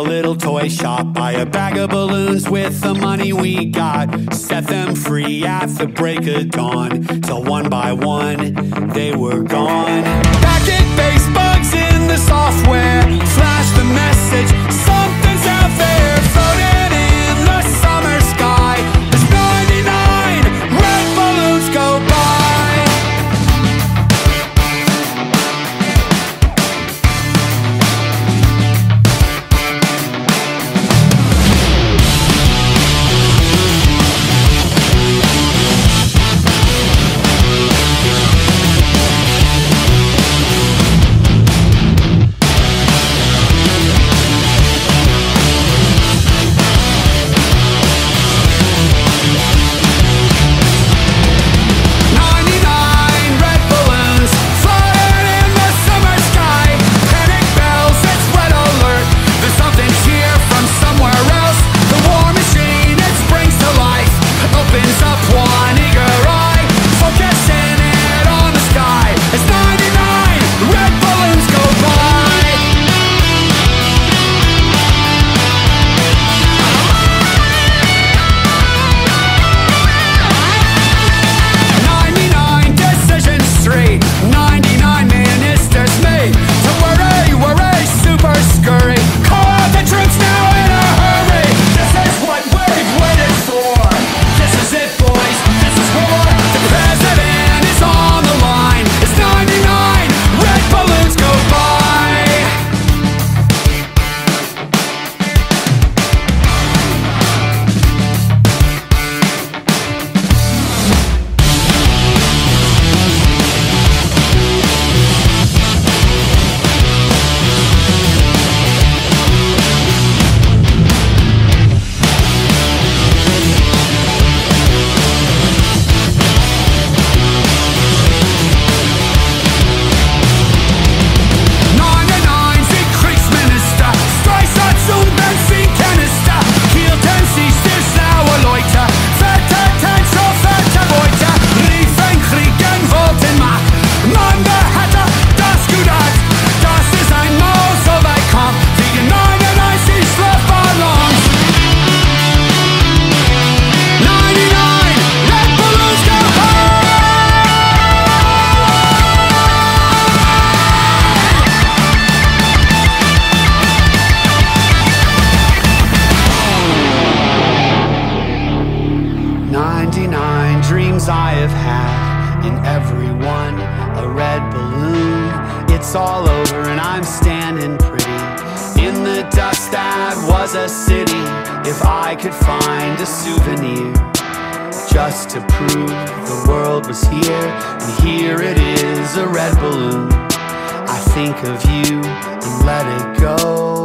little toy shop, buy a bag of balloons with the money we got, set them free at the break of dawn, till one by one they were gone. Back at base, bugs in the software, flash the message, something's out there, floating in the summer sky. There's 99 red balloons go by. I have had in every one a red balloon. It's all over and I'm standing pretty in the dust that was a city. If I could find a souvenir just to prove the world was here, and here it is, a red balloon. I think of you and let it go.